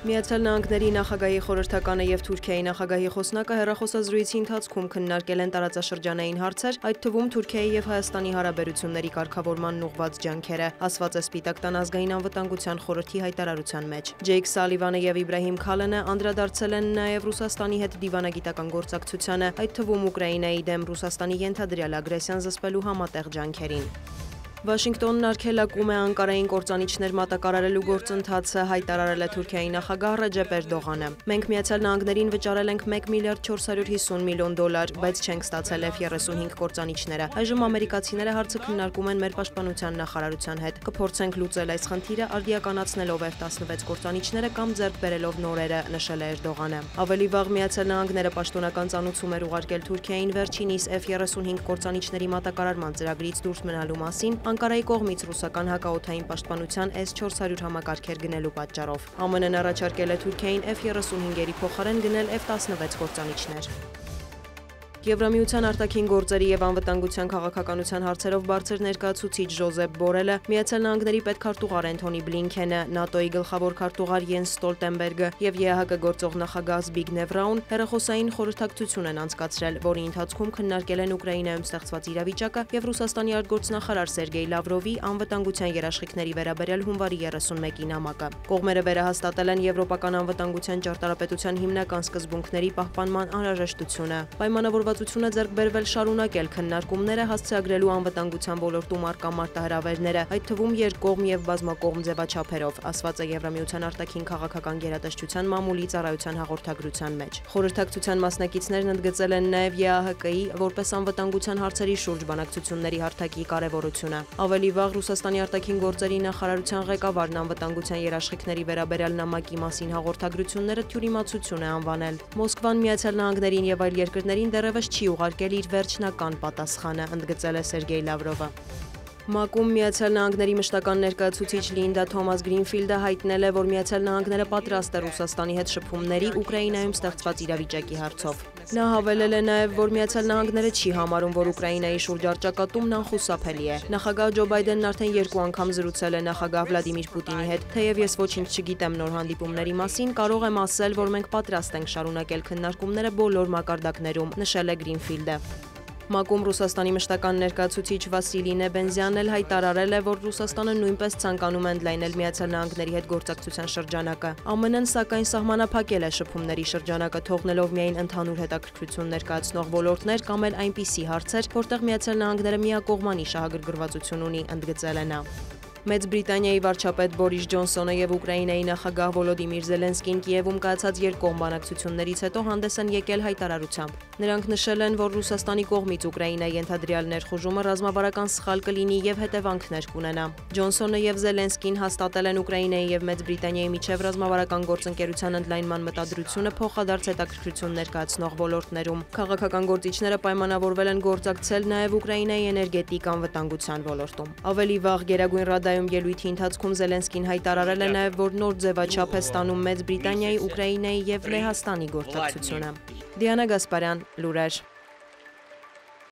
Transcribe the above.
Միացյալ Նահանգների նախագահի խորհրդականը եւ Թուրքիայի նախագահի խոսնակը հեռախոսազրույցի ընթացքում քննարկել են տարածաշրջանային հարցեր, այդ թվում Թուրքիայի եւ Հայաստանի հարաբերությունների կարգավորմանն ուղղված ջանքերը, ասված է Սպիտակ տան ազգային անվտանգության խորհրդի հայտարարության մեջ։ Ջեյք Սալիվանը եւ Իբրահիմ Քալանը անդրադարձել են նաեւ Ռուսաստանի հետ դիվանագիտական գործակցությանը, այդ թվում Ուկրաինայի դեմ Ռուսաստանի ենթադրյալ ագրեսիան զսպելու համատեղ ջանքերին։ Վաշինգտոնն արգելակում է Անկարային կործանիչներ մատակարարելու գործընթացը, հայտարարել է Թուրքիայի նախագահ Ռեջեփ Էրդողանը։ Մենք Միացյալ Նահանգներին վճարել ենք $1 միլիարդ 450 միլիոն, բայց չենք ստացել F-35 կործանիչները։ Այժմ ամերիկացիները հարցը քննարկում են մեր պաշտպանության նախարարության հետ։ Կփորձենք լուծել այս խնդիրը արդիականացնելով F-16 կործանիչները կամ ձեռք բերելով նորերը, նշել է Էրդողանը։ Ավելի վաղ Միացյալ Նահանգները պաշտոնական ծանուցում էր ուղարկել Թուրքիային վերջինիս F-35 կործանիչների մատակարարման ծրագրից դուրս մնալու մասին Անկարայի կողմից ռուսական հակաօդային պաշտպանության S-400 համակարգեր գնելու պատճառով։ ԱՄՆ-ն առաջարկել է Թուրքիային F-35-երի փոխարեն գնել F-16 կործանիչներ։ Եվրամիության արտաքին գործերի եւ անվտանգության քաղաքականության հարցերով բարձր ներկայացուցիչ Ժոզեփ Բորելը, Միացյալ Նահանգների պետքարտուղար Էնթոնի Բլինքենը, ՆԱՏՕ-ի գլխավոր քարտուղար Յենս Ստոլտենբերգը եւ ԵԱՀԿ գործող նախագահ Զբիգնև Ռաուն հեռախոսային խորհրդակցություն են անցկացրել, որի ընթացքում քննարկել են Ուկրաինայում ստեղծված իրավիճակը եւ Ռուսաստանի արտգործնախարար Սերգեյ Լավրովի անվտանգության երաշխիքների վերաբերյալ հունվարի 31-ի նամակը։ Կողմերը վերահաստատել են եվրոպական անվտանգության ճարտարապետության հիմնական սկզբունքների պահպանման անհրաժեշտությունը։ Պայմանավորվածությունը ձեռք բերվել շարունակել քննարկումները հասցեագրելու անվտանգության ոլորտում առկա մարտահրավերները, այդ թվում երկկողմ եւ բազմակողմ ձևաչափերով, ասված է Եվրամիության արտաքին քաղաքական գերատեսչության մամուլի ծառայության հաղորդագրության մեջ։ Խորհրդակցության մասնակիցներն ընդգծել են նաեւ ԵԱՀԿ-ի որպես անվտանգության հարցերի շուրջ բանակցությունների հարթակի կարեւորությունը։ Ավելի վաղ Ռուսաստանի արտաքին գործերի նախարարության ղեկավարն անվտանգության երաշխիքների վերաբերյալ նամակի մասին հաղորդագրությունները թյուրիմացություն է անվանել։ Մոսկվան Միացյալ Նահանգներին եւ այլ երկրներին դեռևս չի ուղարկել իր վերջնական պատասխանը, ընդգծել է Սերգեյ Լավրովը։ ՄԱԿ-ում Միացյալ Նահանգների մշտական ներկայացուցիչ Լինդա Թոմաս Գրինֆիլդը հայտնել է, որ Միացյալ Նահանգները պատրաստ է Ռուսաստանի հետ շփումների Ուկրաինայում ստեղծված իրավիճակի հարցով։ Նա հավելել է նաև, որ Միացյալ Նահանգները չի համարում, որ Ուկրաինայի շուրջ առճակատումն անխուսափելի է։ Նախագահ Ջո Բայդենն արդեն 2 անգամ զրուցել է նախագահ Վլադիմիր Պուտինի հետ, թեև ես ոչինչ չգիտեմ նոր հանդիպումների մասին, կարող եմ ասել, որ մենք պատրաստ ենք շարունակել քննարկումները բոլոր մակարդակներում, նշել է Գրինֆիլդը։ ՄԱԿ-ում Ռուսաստանի մշտական ներկայացուցիչ Վասիլի Նեբենզյանն էլ հայտարարել է, որ Ռուսաստանը նույնպես ցանկանում է ընդլայնել Միացյալ Նահանգների հետ գործակցության շրջանակը։ ԱՄՆ-ն սակայն սահմանափակել է շփումների շրջանակը, թողնելով միայն ընդհանուր հետաքրքրություն ներկայացնող ոլորտներ կամ էլ այնպիսի հարցեր, որտեղ Միացյալ Նահանգները միակողմանի շահագրգռվածություն ունի, ընդգծել է նա։ Մեծ Բրիտանիայի վարչապետ Բորիս Ջոնսոնը եւ Ուկրաինայի նախագահ Վոլոդիմիր Զելենսկին Կիևում կայացած երկկողմ բանակցություններից հետո հանդես են եկել հայտարարությամբ։ Նրանք նշել են, որ Ռուսաստանի կողմից Ուկրաինայի ենթադրյալ ներխուժումը ռազմավարական սխալ կլինի եւ հետևանքներ կունենա։ Ջոնսոնը եւ Զելենսկին հաստատել են Ուկրաինայի եւ Մեծ Բրիտանիայի միջև ռազմավարական գործընկերության ընդլայնման մտադրությունը փոխադարձ հետաքրքրություն ներկայացնող ոլորտներում։ Քաղաքական գործիչները պայմանավորվել են գործակցել նաեւ Ուկրաինայի էներգետիկ անվտանգության ոլորտում։ Ավելի վաղ Գերագույն Ռադայում ելույթի ընթացքում Զելենսկին հայտարարել է նաև, որ նոր ձևաչափ է ստանում Մեծ Բրիտանիայի, Ուկրաինայի եւ Լեհաստանի գործակցությունը։ Դիանա Գասպարյան, լուրեր։